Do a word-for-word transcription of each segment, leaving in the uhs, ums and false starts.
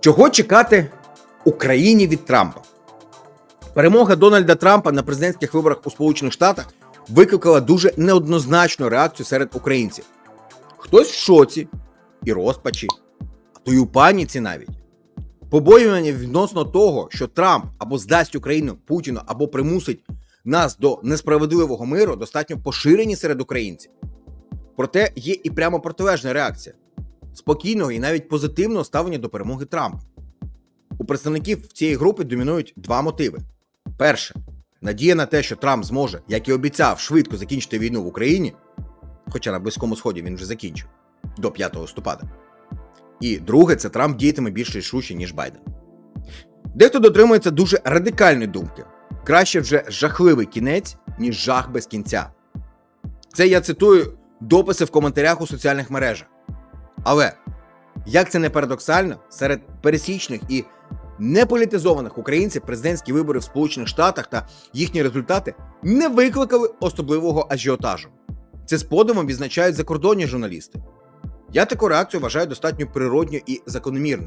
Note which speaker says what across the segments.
Speaker 1: Чого чекати Україні від Трампа? Перемога Дональда Трампа на президентських виборах у Сполучених Штатах викликала дуже неоднозначну реакцію серед українців. Хтось в шоці і розпачі, а то й у паніці навіть. Побоювання відносно того, що Трамп або здасть Україну Путіну, або примусить нас до несправедливого миру, достатньо поширені серед українців. Проте є і прямо протилежна реакція – спокійного і навіть позитивного ставлення до перемоги Трампа. У представників цієї групи домінують два мотиви. Перше – надія на те, що Трамп зможе, як і обіцяв, швидко закінчити війну в Україні, хоча на Близькому Сході він вже закінчив, до п'ятого листопада. І друге – це Трамп діятиме більш рішуче, ніж Байден. Дехто дотримується дуже радикальної думки. Краще вже жахливий кінець, ніж жах без кінця. Це я цитую дописи в коментарях у соціальних мережах. Але, як це не парадоксально, серед пересічних і неполітизованих українців президентські вибори в Сполучених Штатах та їхні результати не викликали особливого ажіотажу. Це з подивом відзначають закордонні журналісти. Я таку реакцію вважаю достатньо природньою і закономірною.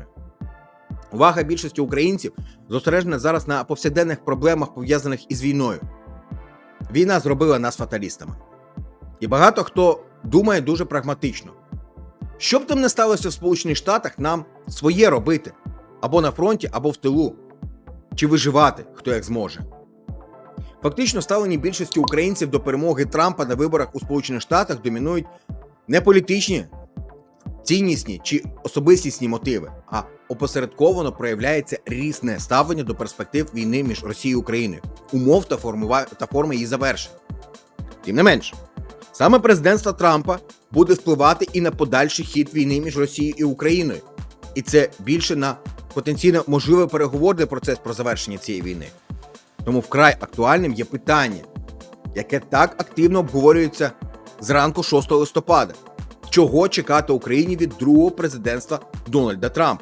Speaker 1: Увага більшості українців зосереджена зараз на повсякденних проблемах, пов'язаних із війною. Війна зробила нас фаталістами. І багато хто думає дуже прагматично. Що б там не сталося в Сполучених Штатах, нам своє робити. Або на фронті, або в тилу. Чи виживати, хто як зможе. Фактично, ставлення більшості українців до перемоги Трампа на виборах у Сполучених Штатах домінують не політичні, ціннісні чи особистісні мотиви, а опосередковано проявляється різне ставлення до перспектив війни між Росією і Україною, умов та, формува... та форми її завершення. Тим не менше, саме президентство Трампа буде впливати і на подальший хід війни між Росією і Україною. І це більше на потенційно можливий переговорний процес про завершення цієї війни. Тому вкрай актуальним є питання, яке так активно обговорюється зранку шостого листопада. Чого чекати Україні від другого президентства Дональда Трампа?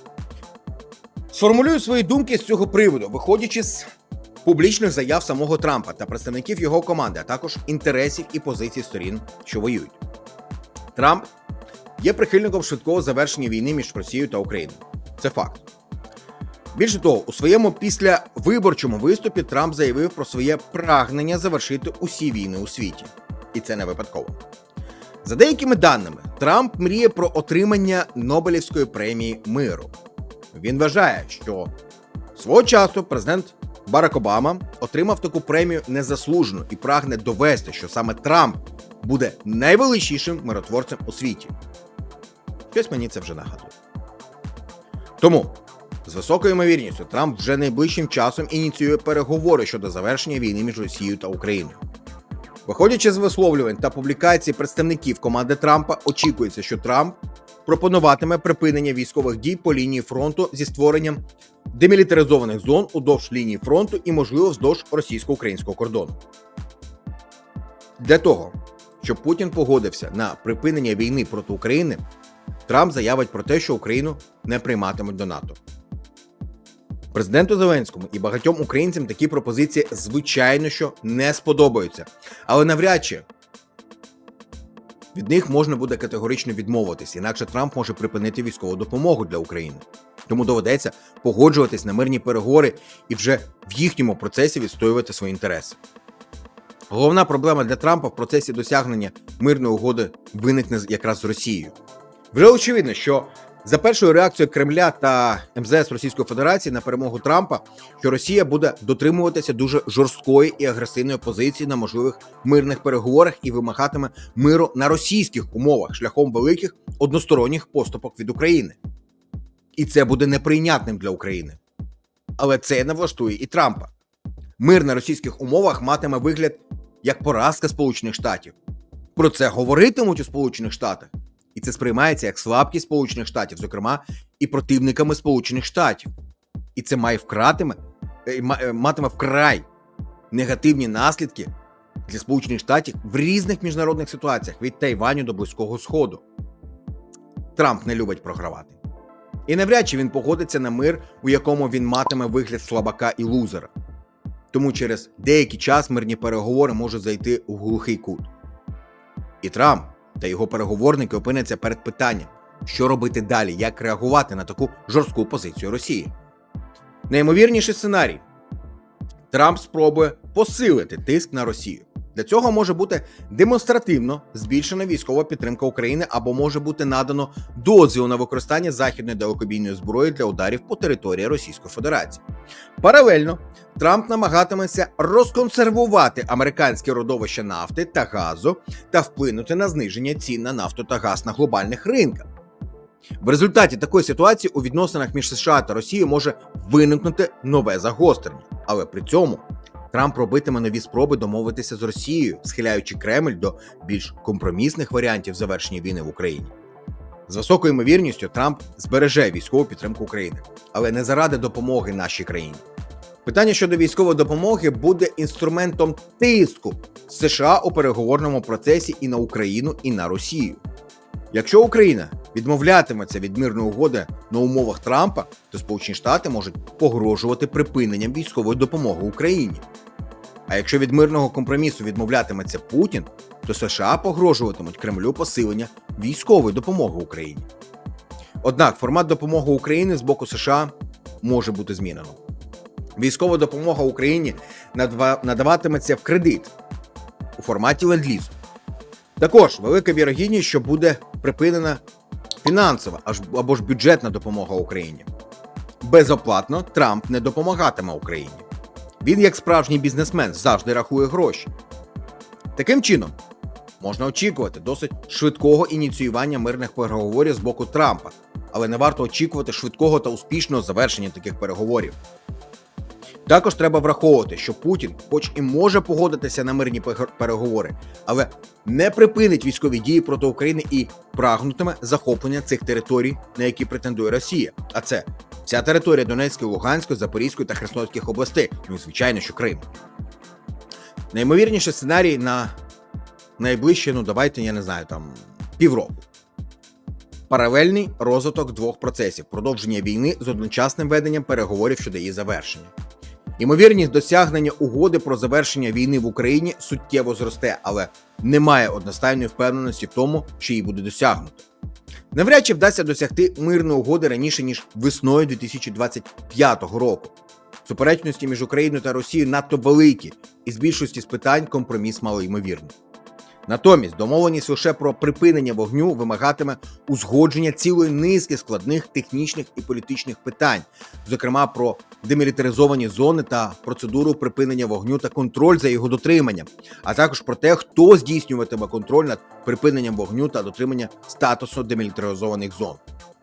Speaker 1: Сформулюю свої думки з цього приводу, виходячи з публічних заяв самого Трампа та представників його команди, а також інтересів і позицій сторін, що воюють. Трамп є прихильником швидкого завершення війни між Росією та Україною. Це факт. Більше того, у своєму післявиборчому виступі Трамп заявив про своє прагнення завершити усі війни у світі. І це не випадково. За деякими даними, Трамп мріє про отримання Нобелівської премії миру. Він вважає, що свого часу президент Барак Обама отримав таку премію незаслужено і прагне довести, що саме Трамп буде найвеличнішим миротворцем у світі. Щось мені це вже нагадує. Тому, з високою ймовірністю, Трамп вже найближчим часом ініціює переговори щодо завершення війни між Росією та Україною. Виходячи з висловлювань та публікацій представників команди Трампа, очікується, що Трамп пропонуватиме припинення військових дій по лінії фронту зі створенням демілітаризованих зон удовж лінії фронту і, можливо, вздовж російсько-українського кордону. Для того, щоб Путін погодився на припинення війни проти України, Трамп заявить про те, що Україну не прийматимуть до НАТО. Президенту Зеленському і багатьом українцям такі пропозиції, звичайно, що не сподобаються. Але навряд чи від них можна буде категорично відмовитись, інакше Трамп може припинити військову допомогу для України. Тому доведеться погоджуватись на мирні переговори і вже в їхньому процесі відстоювати свої інтереси. Головна проблема для Трампа в процесі досягнення мирної угоди виникне якраз з Росією. Вже очевидно, що за першою реакцією Кремля та ем зе ес Російської Федерації на перемогу Трампа, що Росія буде дотримуватися дуже жорсткої і агресивної позиції на можливих мирних переговорах і вимагатиме миру на російських умовах шляхом великих односторонніх поступок від України. І це буде неприйнятним для України. Але це не влаштує і Трампа. Мир на російських умовах матиме вигляд як поразка Сполучених Штатів. Про це говоритимуть у Сполучених Штатах. І це сприймається як слабкість Сполучених Штатів, зокрема, і противниками Сполучених Штатів. І це має вкратиме, матиме вкрай негативні наслідки для Сполучених Штатів в різних міжнародних ситуаціях, від Тайваню до Близького Сходу. Трамп не любить програвати. І навряд чи він погодиться на мир, у якому він матиме вигляд слабака і лузера. Тому через деякий час мирні переговори можуть зайти у глухий кут. І Трамп та його переговорники опиняться перед питанням, Що робити далі? Як реагувати на таку жорстку позицію Росії? Найімовірніший сценарій. Трамп спробує посилити тиск на Росію. Для цього може бути демонстративно збільшена військова підтримка України або може бути надано дозвіл на використання західної далекобійної зброї для ударів по території Російської Федерації. Паралельно, Трамп намагатиметься розконсервувати американське родовище нафти та газу та вплинути на зниження цін на нафту та газ на глобальних ринках. В результаті такої ситуації у відносинах між США та Росією може виникнути нове загострення, але при цьому Трамп робитиме нові спроби домовитися з Росією, схиляючи Кремль до більш компромісних варіантів завершення війни в Україні. З високою ймовірністю Трамп збереже військову підтримку України, але не заради допомоги нашій країні. Питання щодо військової допомоги буде інструментом тиску США у переговорному процесі і на Україну, і на Росію. Якщо Україна відмовлятиметься від мирної угоди на умовах Трампа, то Сполучені Штати можуть погрожувати припиненням військової допомоги Україні. А якщо від мирного компромісу відмовлятиметься Путін, то США погрожуватимуть Кремлю посилення військової допомоги Україні. Однак формат допомоги Україні з боку США може бути змінено. Військова допомога Україні надаватиметься в кредит у форматі ленд-лізу. Також велика вірогідність, що буде припинена фінансова або ж бюджетна допомога Україні. Безоплатно Трамп не допомагатиме Україні. Він, як справжній бізнесмен, завжди рахує гроші. Таким чином, можна очікувати досить швидкого ініціювання мирних переговорів з боку Трампа, але не варто очікувати швидкого та успішного завершення таких переговорів. Також треба враховувати, що Путін, хоч і може погодитися на мирні переговори, але не припинить військові дії проти України і прагнутиме захоплення цих територій, на які претендує Росія. А це вся територія Донецької, Луганської, Запорізької та Херсонських областей, ну і звичайно, що Крим. Найімовірніший сценарій на найближче, ну давайте, я не знаю, там, півроку. Паралельний розвиток двох процесів – продовження війни з одночасним веденням переговорів щодо її завершення. Ймовірність досягнення угоди про завершення війни в Україні суттєво зросте, але немає одностайної впевненості в тому, що її буде досягнуто. Навряд чи вдасться досягти мирної угоди раніше, ніж весною дві тисячі двадцять п'ятого року. Суперечності між Україною та Росією надто великі, і з більшості з питань компроміс малоймовірний. Натомість, домовленість лише про припинення вогню вимагатиме узгодження цілої низки складних технічних і політичних питань, зокрема про демілітаризовані зони та процедуру припинення вогню та контроль за його дотриманням, а також про те, хто здійснюватиме контроль над припиненням вогню та дотримання статусу демілітаризованих зон.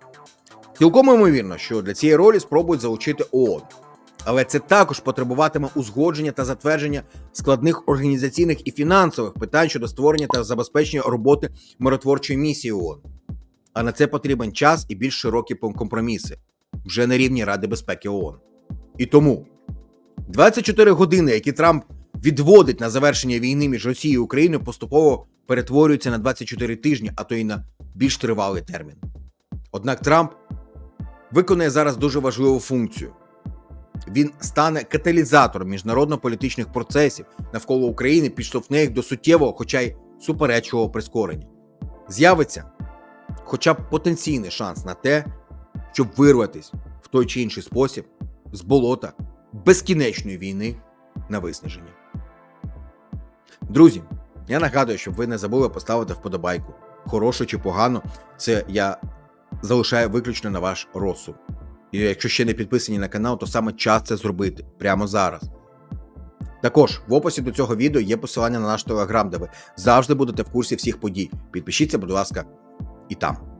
Speaker 1: Цілком ймовірно, що для цієї ролі спробують залучити ООН. Але це також потребуватиме узгодження та затвердження складних організаційних і фінансових питань щодо створення та забезпечення роботи миротворчої місії ООН. А на це потрібен час і більш широкі компроміси, вже на рівні Ради безпеки ООН. І тому двадцять чотири години, які Трамп відводить на завершення війни між Росією і Україною, поступово перетворюються на двадцять чотири тижні, а то й на більш тривалий термін. Однак Трамп виконує зараз дуже важливу функцію. Він стане каталізатором міжнародно-політичних процесів навколо України, підштовхне їх до суттєвого, хоча й суперечливого прискорення. З'явиться хоча б потенційний шанс на те, щоб вирватися в той чи інший спосіб з болота безкінечної війни на виснаження. Друзі, я нагадую, щоб ви не забули поставити вподобайку. Хороше чи погано, це я залишаю виключно на ваш розсуд. І якщо ще не підписані на канал, то саме час це зробити, прямо зараз. Також в описі до цього відео є посилання на наш телеграм, де ви завжди будете в курсі всіх подій. Підпишіться, будь ласка, і там.